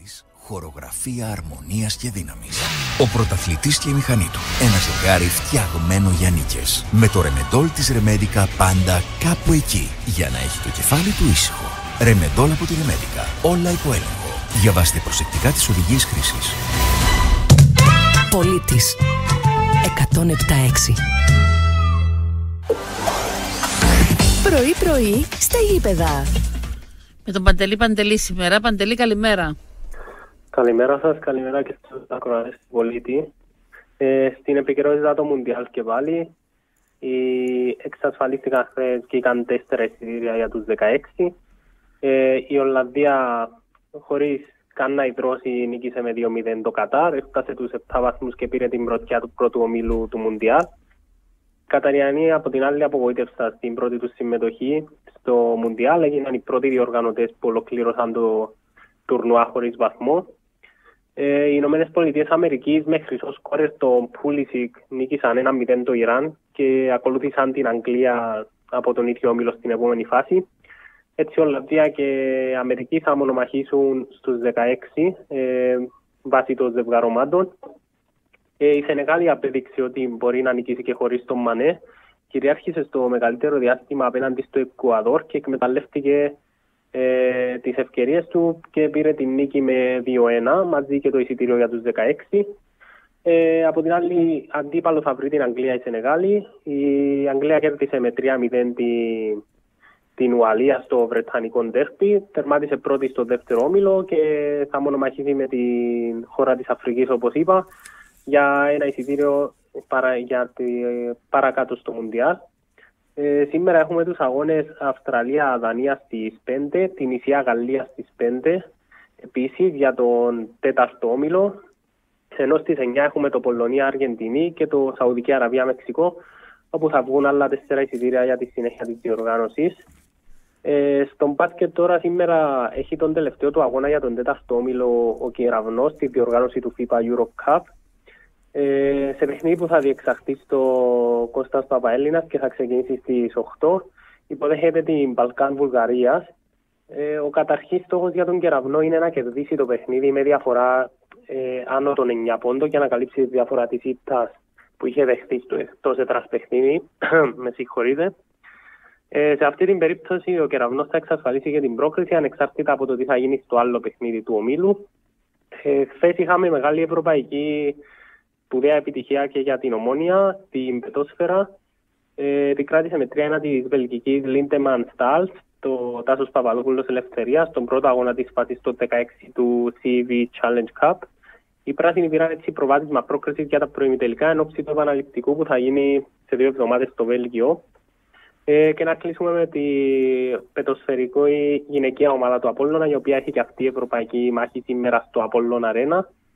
Προπονήσεις, χορογραφία αρμονίας και δύναμης. Ο πρωταθλητής και η μηχανή του. Ένα ζευγάρι φτιαγμένο για νίκες. Με το Ρεμεντόλ της Ρεμέντικα πάντα κάπου εκεί. Για να έχει το κεφάλι του ήσυχο. Ρεμεντόλ από τη Ρεμέντικα. Όλα υπό έλεγχο. Διαβάστε προσεκτικά τις οδηγίες χρήσης. Πολίτης 107.6. Πρωί-πρωί στα γήπεδα. Με τον Παντελή σήμερα. Παντελή, καλημέρα. Καλημέρα σας, καλημέρα και στους ακροατές του Πολίτη. Στην επικαιρότητα το Μουντιάλ και πάλι εξασφαλίστηκαν χθες και είχαν 4 εισιτήρια για τους 16. Η Ολλανδία χωρίς καν να ιδρώσει νίκησε με 2-0 το Κατάρ, έφτασε τους 7 βαθμούς και πήρε την πρωτιά του πρώτου ομίλου του Μουντιάλ. Οι Καταριανοί από την άλλη απογοήτευσαν στην πρώτη τους συμμετοχή στο Μουντιάλ, έγιναν οι πρώτοι διοργανωτές που ολοκλήρωσαν το τουρνουά χωρίς βαθμό. Οι Ηνωμένες Πολιτείες Αμερικής με χρυσό σκόρερ το Πούλισικ νίκησαν 1-0 το Ιράν και ακολούθησαν την Αγγλία από τον ίδιο όμιλο στην επόμενη φάση. Έτσι, Ολλανδία και Αμερική θα μονομαχήσουν στους 16 βάσει των ζευγαρωμάτων. Η Σενεγάλη απέδειξε ότι μπορεί να νικήσει και χωρίς τον Μανέ. Κυριάρχησε στο μεγαλύτερο διάστημα απέναντι στο Εκουαδόρ και εκμεταλλεύτηκε τις ευκαιρίες του και πήρε την νίκη με 2-1 μαζί και το εισιτήριο για τους 16. Από την άλλη, αντίπαλο θα βρει την Αγγλία η Σενεγάλη. Η Αγγλία κέρδισε με 3-0 την Ουαλία στο Βρετανικό ντέρμπι. Τερμάτισε πρώτη στο δεύτερο όμιλο και θα μονομαχηθεί με την χώρα της Αφρικής, όπως είπα, για ένα εισιτήριο παρακάτω στο Μουντιάλ. Σήμερα έχουμε τους αγώνες Αυστραλία-Δανία στις 5, την Ισία-Γαλλία στις 5, επίσης για τον τέταρτο όμιλο. Ενώ στις 9 έχουμε το Πολωνία-Αργεντινή και το Σαουδική Αραβία-Μεξικό, όπου θα βγουν άλλα 4 εισιτήρια για τη συνέχεια της διοργάνωσης. Στον μπάσκετ τώρα σήμερα έχει τον τελευταίο του αγώνα για τον τέταρτο όμιλο ο Κεραυνός στη διοργάνωση του FIBA Euro Cup. Σε παιχνίδι που θα διεξαχθεί στο Κώστας Παπαέλληνας και θα ξεκινήσει στις 8, υποδέχεται την Μπαλκάν Βουλγαρίας. Ο καταρχής στόχος για τον Κεραυνό είναι να κερδίσει το παιχνίδι με διαφορά άνω των 9 πόντων και να καλύψει τη διαφορά της ήττας που είχε δεχθεί στο εκτός έδρας παιχνίδι. Με συγχωρείτε. Σε αυτή την περίπτωση ο Κεραυνός θα εξασφαλίσει και την πρόκριση ανεξάρτητα από το τι θα γίνει στο άλλο παιχνίδι του ομίλου. Χθες είχαμε μεγάλη ευρωπαϊκή σπουδαία επιτυχία και για την Ομόνια, την πετόσφαιρα. Την κράτησε με 3-1 της βελγικής Lindemann Stals, το Τάσος Παπαδόπουλος Ελευθερίας, τον πρώτο αγώνα της φάσης το 16 του CV Challenge Cup. Οι πράσινοι πήραν έτσι προβάδισμα πρόκρισης για τα προημιτελικά εν ώψη του επαναληπτικού που θα γίνει σε 2 εβδομάδες στο Βέλγιο. Και να κλείσουμε με τη πετοσφαιρικό γυναικεία ομάδα του Απόλλωνα, η οποία έχει και αυτή η ευρωπαϊκή μάχη σήμερα στο Απόλλων Αρένα.